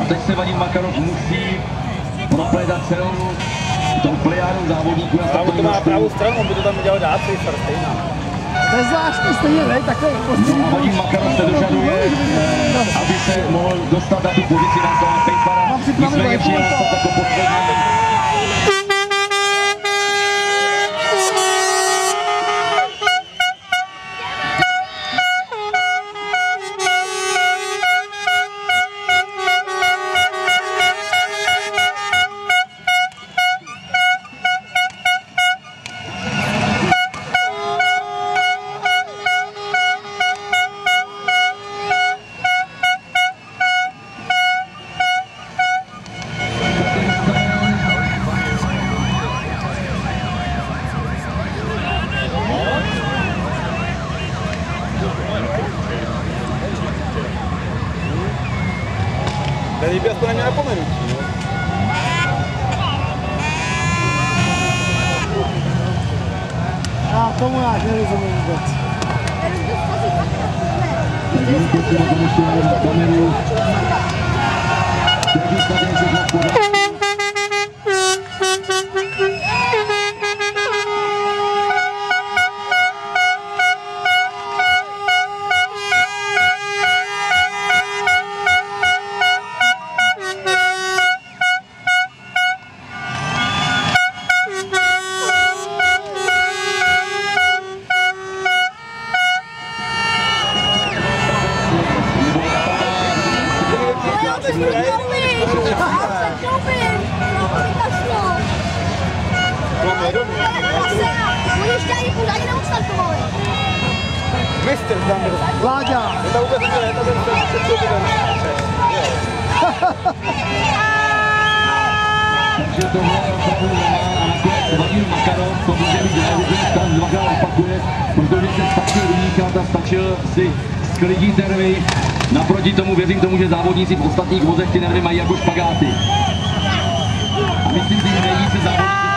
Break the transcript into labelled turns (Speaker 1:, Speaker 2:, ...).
Speaker 1: teď se Vadim Makarov musí proplétat celou tou plejádou závodníků.
Speaker 2: Ale to má pravou stranu, on by to tam udělal dát, stejná.
Speaker 3: To je zvláštní stejně, ne? Takhle
Speaker 1: No a Vadim Makarov se dožaduje, aby se mohl dostat na tu pozici na toho Pejpara. Nicméně přijel dostat jako poslední.
Speaker 2: Tady by aspoň na mě napomenutí, no.
Speaker 3: A tomu já nerozumím vůbec.
Speaker 2: Mistr tam byl.
Speaker 3: Vláďa.
Speaker 2: To vůbec ne, to byl
Speaker 1: Takže tohle opravdu nemá a nakonec Vadim Makarov, to může být nevědět, dvakrát opakuje, protože se stačil vymíchat a stačil si sklidit nervy. Naproti tomu věřím tomu, že závodníci v ostatních vozech ty nervy mají jako špagáty. A myslím si, že nejvíce závodníci